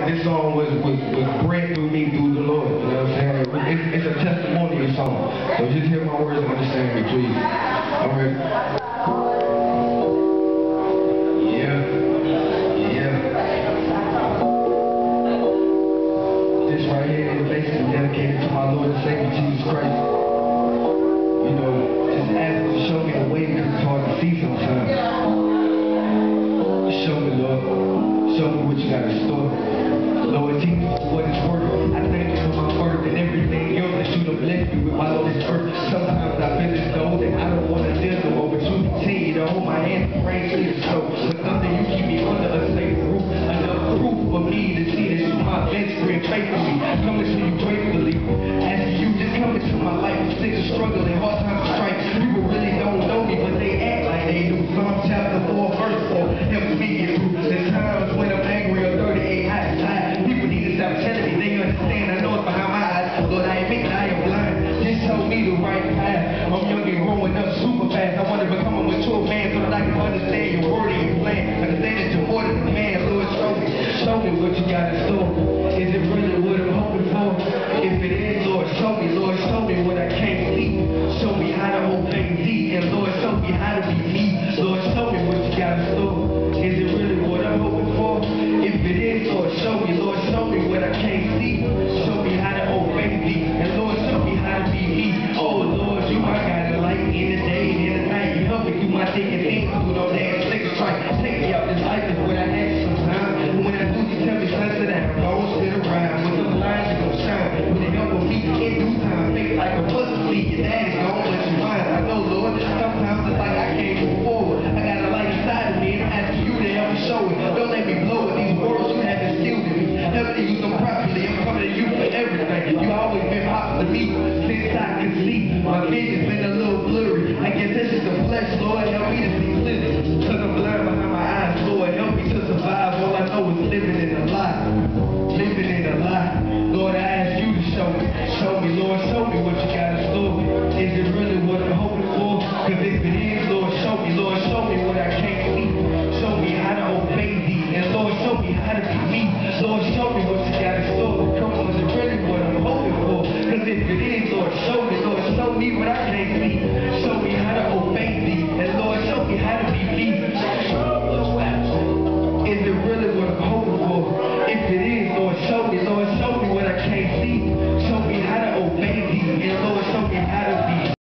This song was bred through me, through the Lord. You know what I'm saying? It's a testimonial song. So just hear my words and understand me, please. All right. Yeah. This right here is basically dedicated to my Lord and Savior, Jesus Christ. You know, just ask him to show me the way because it's hard to see sometimes. Show me, Lord. Show me what you got in store. Lord, teach me what it's worth. I thank you for my word and everything else that you done blessed me with while on this earth. Sometimes I feel as though that I don't want to live no more, but you continue to hold my hand and pray to the snow. But something you keep me under a safe roof, enough proof for me to see that you my best friend, faithfully. Coming to you gratefully, asking you just come into my life. Sick of struggling, hard times to strike. People really don't know me, but they act like they do. Psalm chapter 4, verse 4, help me get through the times when I'm angry or 38 hot inside. People need to stop telling me they understand. I know it's behind my eyes. Lord, I admit that I am blind. Just show me the right path. I'm young and growing up super fast. I want to become a mature man so that I can understand your word and your plan. Understand that you're more than a man. Lord, show me what you got in store. Is it really what I'm hoping for? If it is, Lord, show me what I can't see. Show me how to obey thee. And Lord, show me how to be me. Lord, show me what you got in store. Is it really what I'm hoping for? If it is, Lord, show me what I can't see. Show me how to obey thee. And Lord, show me how to be me. Oh Lord, you my God, the light in the day and in the night. You help me through my thick and thin. Through no damn slick strike. Take me out this life is what I had sometimes. And when I do, you tell me, son, sit down. Don't sit around. With them lines, you gon' shine. With the help of me in due time. Faith like a mustard seed. Your daddy's gone, but you mine. I know, Lord. Sometimes it's like I can't move forward. I got a light inside of me and I'm asking you to help me show it. Don't let me blow it. These words you have instilled in me. Help me use them properly. I'm coming to you for everything. You always been hot to me since I can see. My vision's been a little blurry. I guess this is the flesh, Lord. Help me to see clearly. Cause I'm blind behind my eyes, Lord. Help me to survive. All I know is living in a lie. Living in a lie. Lord, I ask you to show me. Show me, Lord. Show me what you got in store. Is it really what I'm hoping for? Cause if it is, Lord, show me what